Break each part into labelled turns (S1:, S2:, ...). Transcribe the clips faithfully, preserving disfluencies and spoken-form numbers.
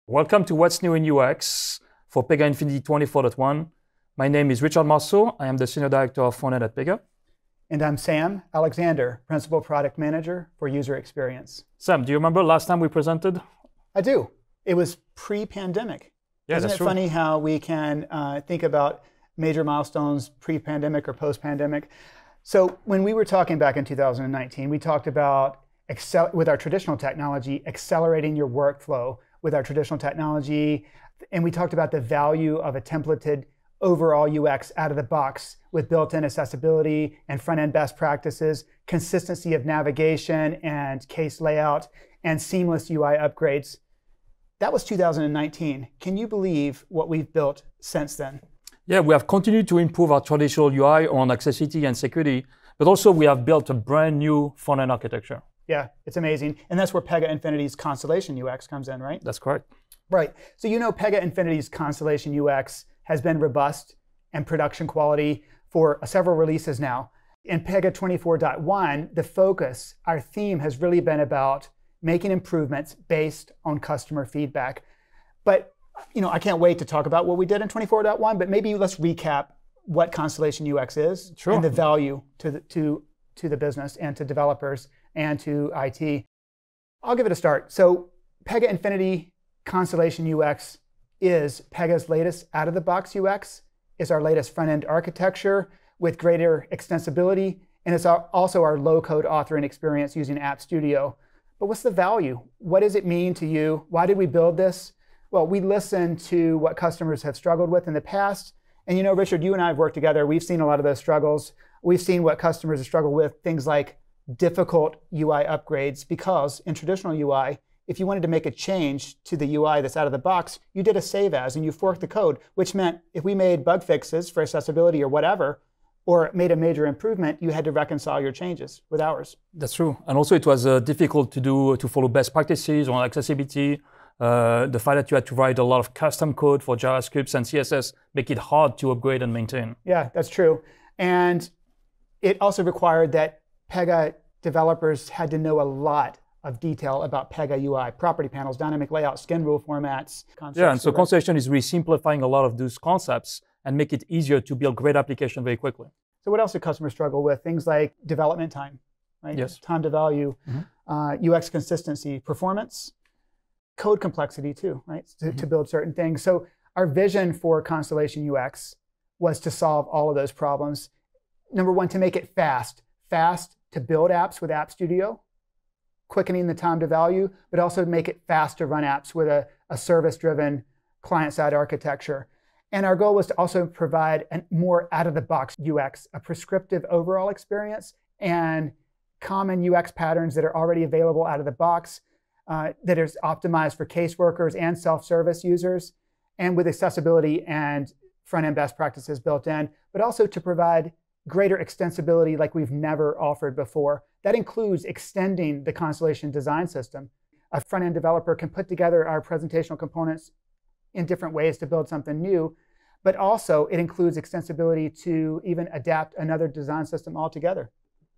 S1: Welcome to What's New in U X for Pega Infinity twenty-four point one. My name is Richard Marsot. I am the Senior Director of Frontend at Pega.
S2: And I'm Sam Alexander, Principal Product Manager for User Experience.
S1: Sam, do you remember last time we presented?
S2: I do. It was pre-pandemic.
S1: Yeah,
S2: Isn't
S1: that's
S2: it
S1: true.
S2: funny how we can uh, think about major milestones pre-pandemic or post-pandemic? So when we were talking back in two thousand nineteen, we talked about, excel with our traditional technology, accelerating your workflow with our traditional technology. And we talked about the value of a templated overall U X out of the box with built-in accessibility and front-end best practices, consistency of navigation and case layout, and seamless U I upgrades. That was two thousand nineteen. Can you believe what we've built since then?
S1: Yeah, we have continued to improve our traditional U I on accessibility and security, but also we have built a brand new front-end architecture.
S2: Yeah, it's amazing. And that's where Pega Infinity's Constellation U X comes in, right?
S1: That's correct.
S2: Right. So you know Pega Infinity's Constellation U X has been robust and production quality for several releases now. In Pega twenty-four point one, the focus, our theme has really been about making improvements based on customer feedback. But you know, I can't wait to talk about what we did in twenty-four point one, but maybe let's recap what Constellation U X is
S1: Sure.
S2: and the value to the, to, to the business and to developers and to I T. I'll give it a start. So Pega Infinity Constellation U X is Pega's latest out-of-the-box U X, is our latest front-end architecture with greater extensibility, and it's also our low-code authoring experience using App Studio. But what's the value? What does it mean to you? Why did we build this? Well, we listened to what customers have struggled with in the past. And you know, Richard, you and I have worked together. We've seen a lot of those struggles. We've seen what customers have struggled with, things like difficult U I upgrades, because in traditional U I, if you wanted to make a change to the U I that's out of the box, you did a save as and you forked the code, which meant if we made bug fixes for accessibility or whatever, or made a major improvement, you had to reconcile your changes with ours.
S1: That's true. And also it was uh, difficult to do to follow best practices on accessibility. Uh, the fact that you had to write a lot of custom code for JavaScript and C S S make it hard to upgrade and maintain.
S2: Yeah, that's true. And it also required that Pega developers had to know a lot of detail about Pega U I, property panels, dynamic layout, skin rule formats.
S1: Yeah, and so Constellation is really simplifying a lot of those concepts and make it easier to build great applications very quickly.
S2: So what else do customers struggle with? Things like development time, right?
S1: Yes.
S2: Time to value,
S1: Mm-hmm.
S2: uh, U X consistency, performance, code complexity too, right? To,
S1: Mm-hmm.
S2: to build certain things. So our vision for Constellation U X was to solve all of those problems. Number one, to make it fast. Fast to build apps with App Studio, quickening the time to value, but also make it fast to run apps with a, a service-driven client-side architecture. And our goal was to also provide a more out-of-the-box U X, a prescriptive overall experience, and common U X patterns that are already available out of the box, uh, that is optimized for caseworkers and self-service users, and with accessibility and front-end best practices built in, but also to provide greater extensibility like we've never offered before. That includes extending the Constellation design system. A front-end developer can put together our presentational components in different ways to build something new, but also it includes extensibility to even adapt another design system altogether.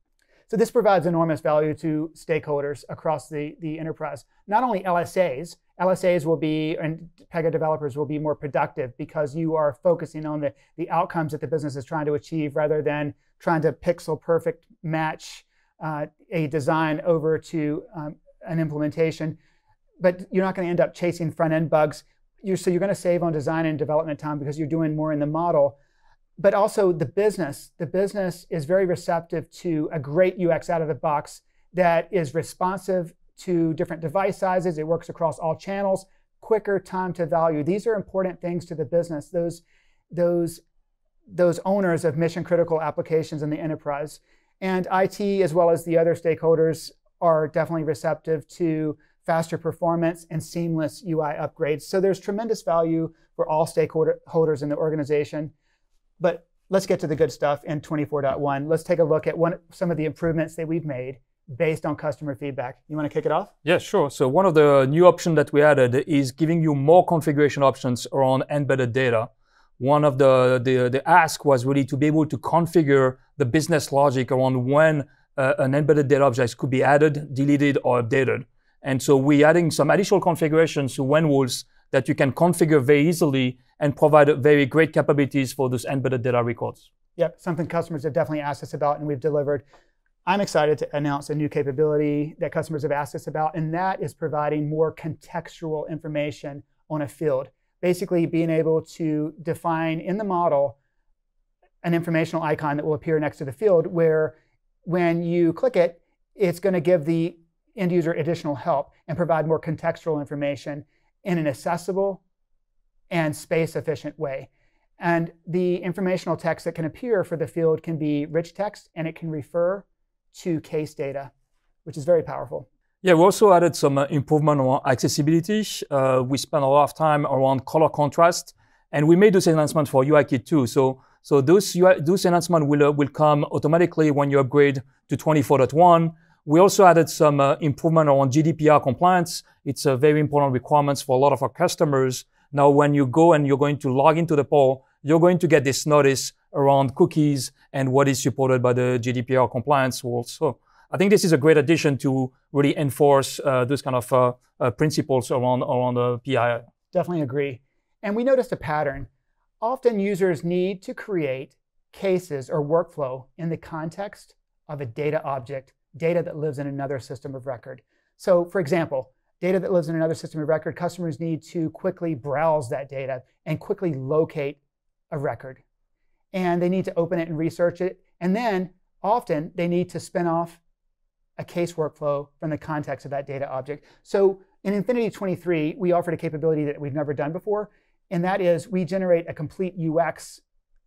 S2: So this provides enormous value to stakeholders across the, the enterprise. Not only L S As, L S As will be, and Pega developers will be more productive because you are focusing on the, the outcomes that the business is trying to achieve rather than trying to pixel perfect match uh, a design over to um, an implementation. But you're not going to end up chasing front-end bugs. You're, so you're going to save on design and development time because you're doing more in the model. But also the business. The business is very receptive to a great U X out of the box that is responsive to different device sizes. It works across all channels, quicker time to value. These are important things to the business, those, those, those owners of mission critical applications in the enterprise. And I T, as well as the other stakeholders, are definitely receptive to faster performance and seamless U I upgrades. So there's tremendous value for all stakeholders in the organization. But let's get to the good stuff in twenty-four point one. Let's take a look at one, some of the improvements that we've made based on customer feedback. You want to kick it off?
S1: Yeah, sure. So one of the new options that we added is giving you more configuration options around embedded data. One of the, the, the ask was really to be able to configure the business logic around when uh, an embedded data object could be added, deleted, or updated. And so we're adding some additional configurations to when rules that you can configure very easily and provide very great capabilities for those embedded data records.
S2: Yep, something customers have definitely asked us about and we've delivered. I'm excited to announce a new capability that customers have asked us about, and that is providing more contextual information on a field. Basically being able to define in the model an informational icon that will appear next to the field where when you click it, it's going to give the end user additional help and provide more contextual information in an accessible and space-efficient way. And the informational text that can appear for the field can be rich text, and it can refer to case data, which is very powerful.
S1: Yeah, we also added some uh, improvement on accessibility. Uh, we spent a lot of time around color contrast, and we made those enhancements for U I Kit too. So, so those, U I, those enhancements will, uh, will come automatically when you upgrade to twenty-four point one. We also added some uh, improvement on G D P R compliance. It's a very important requirement for a lot of our customers. Now, when you go and you're going to log into the poll, you're going to get this notice around cookies and what is supported by the G D P R compliance rules. So I think this is a great addition to really enforce uh, those kind of uh, uh, principles around, around the P I I.
S2: Definitely agree. And we noticed a pattern. Often users need to create cases or workflow in the context of a data object, data that lives in another system of record. So for example, data that lives in another system of record, customers need to quickly browse that data and quickly locate a record. And they need to open it and research it. And then often they need to spin off a case workflow from the context of that data object. So in Infinity twenty-three, we offered a capability that we've never done before, and that is we generate a complete U X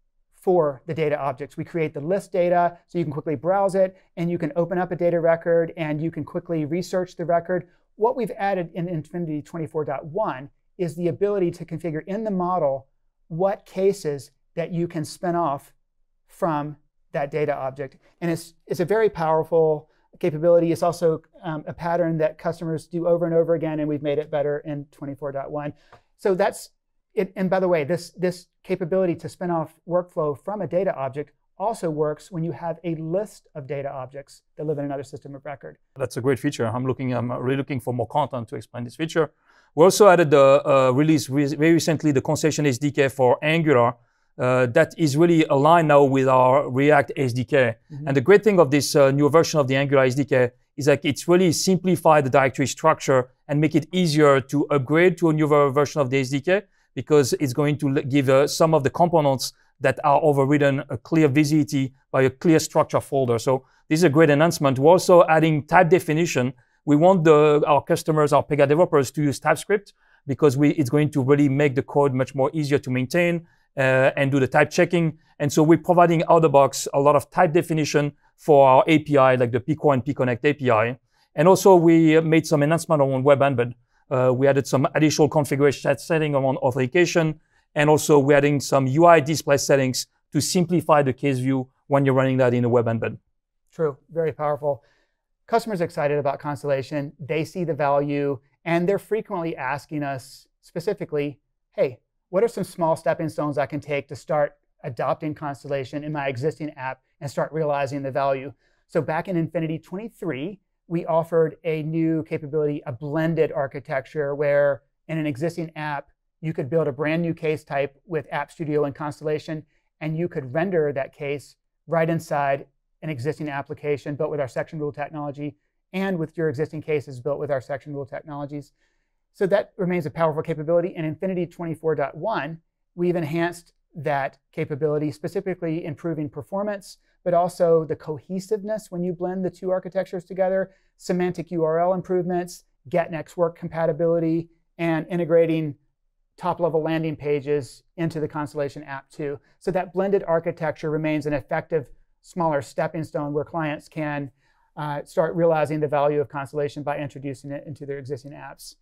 S2: for the data objects. We create the list data so you can quickly browse it, and you can open up a data record, and you can quickly research the record. What we've added in Infinity twenty-four point one is the ability to configure in the model what cases that you can spin off from that data object. And it's, it's a very powerful capability. It's also um, a pattern that customers do over and over again, and we've made it better in twenty-four point one. So that's it. And by the way, this, this capability to spin off workflow from a data object also works when you have a list of data objects that live in another system of record.
S1: That's a great feature. I'm looking, I'm really looking for more content to explain this feature. We also added the uh, release re very recently the Constellation S D K for Angular. Uh, that is really aligned now with our React S D K. Mm-hmm. And the great thing of this uh, new version of the Angular S D K is like it's really simplified the directory structure and make it easier to upgrade to a newer version of the S D K, because it's going to give uh, some of the components that are overridden a clear visibility by a clear structure folder. So this is a great enhancement. We're also adding type definition. We want the, our customers, our Pega developers to use TypeScript, because we, it's going to really make the code much more easier to maintain uh, and do the type checking. And so we're providing out of the box a lot of type definition for our A P I, like the Pico and Pconnect A P I. And also we made some enhancement on web embed. Uh, we added some additional configuration setting around authentication. And also we're adding some U I display settings to simplify the case view when you're running that in a web embed.
S2: True, very powerful. Customers are excited about Constellation. They see the value, and they're frequently asking us specifically, hey, what are some small stepping stones I can take to start adopting Constellation in my existing app and start realizing the value? So back in Infinity twenty-three, we offered a new capability, a blended architecture, where in an existing app, you could build a brand new case type with App Studio and Constellation, and you could render that case right inside an existing application built with our section rule technology and with your existing cases built with our section rule technologies. So that remains a powerful capability. In Infinity twenty-four point one, we've enhanced that capability, specifically improving performance, but also the cohesiveness when you blend the two architectures together, semantic U R L improvements, get next work compatibility, and integrating top-level landing pages into the Constellation app too. So that blended architecture remains an effective smaller stepping stone where clients can uh, start realizing the value of Constellation by introducing it into their existing apps.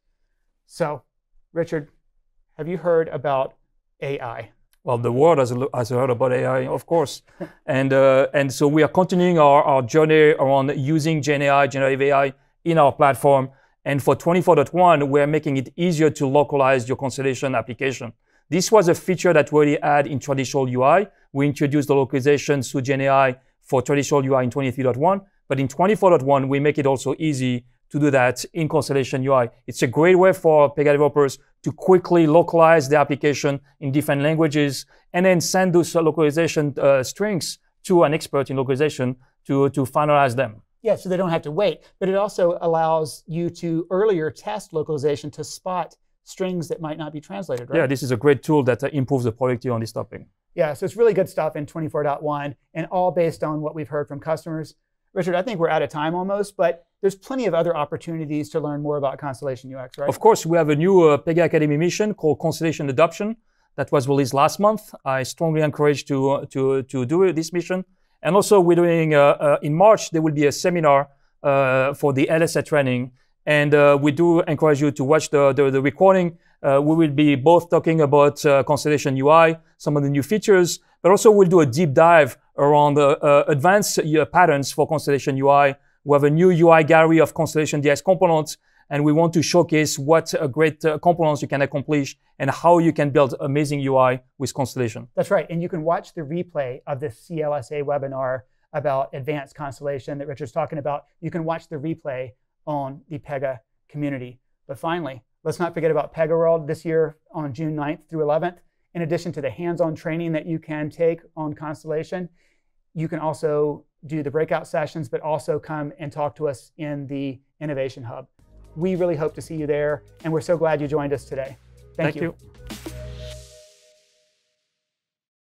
S2: So, Richard, have you heard about A I?
S1: Well, the world has, has heard about A I, of course. and, uh, and so we are continuing our, our journey around using Gen A I, generative A I, in our platform. And for twenty-four point one, we're making it easier to localize your Constellation application. This was a feature that we already had in traditional U I. We introduced the localization through Gen A I for traditional U I in twenty-three point one. But in twenty-four point one, we make it also easy to do that in Constellation U I. It's a great way for Pega developers to quickly localize the application in different languages, and then send those localization uh, strings to an expert in localization to, to finalize them.
S2: Yeah, so they don't have to wait. But it also allows you to earlier test localization to spot strings that might not be translated, right?
S1: Yeah, this is a great tool that uh, improves the productivity on this topic.
S2: Yeah, so it's really good stuff in twenty-four point one, and all based on what we've heard from customers. Richard, I think we're out of time almost, but there's plenty of other opportunities to learn more about Constellation U X, right?
S1: Of course, we have a new uh, Pega Academy mission called Constellation Adoption that was released last month. I strongly encourage to, uh, to, to do this mission. And also, we're doing, uh, uh, in March, there will be a seminar uh, for the L S A training. And uh, we do encourage you to watch the, the, the recording. Uh, we will be both talking about uh, Constellation U I, some of the new features, but also we'll do a deep dive around uh, uh, advanced uh, patterns for Constellation U I. We have a new U I gallery of Constellation D X components, and we want to showcase what uh, great uh, components you can accomplish and how you can build amazing U I with Constellation.
S2: That's right, and you can watch the replay of this C L S A webinar about advanced Constellation that Richard's talking about. You can watch the replay on the Pega community. But finally, let's not forget about Pega World this year on June ninth through eleventh. In addition to the hands-on training that you can take on Constellation, you can also do the breakout sessions, but also come and talk to us in the Innovation Hub. We really hope to see you there, and we're so glad you joined us today. Thank,
S1: Thank
S2: you.
S1: you.